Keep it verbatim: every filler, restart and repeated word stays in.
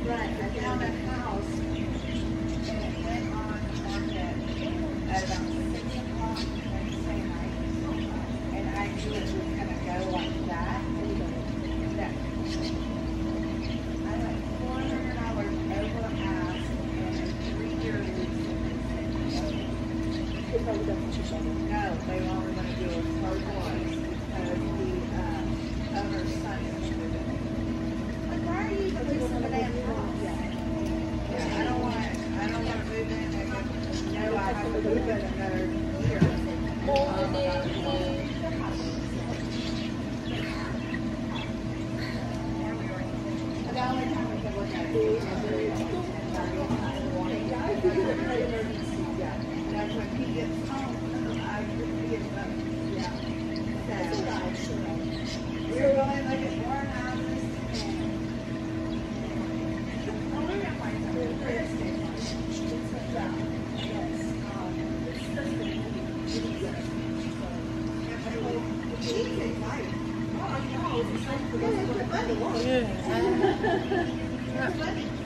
Right, I found a house and it went on the market at about six o'clock Wednesday night. And I knew it was gonna go like that. That I went four hundred dollars over ask and a three-year lease. No, they were only gonna do a third one because the uh, owner's son is moving. Like, why are you leasing the damn house? Yeah, I don't want to. I don't want to move in and know I have to move in another year. Um, the only time we can look at it is that's when he gets home. I get up. Yeah. So, we're going to look at more houses and oh, we're going to find some real estate. Yes. Um, it's just a She's excited. Oh, I know. It's exciting for us to put money on. Yeah. Money.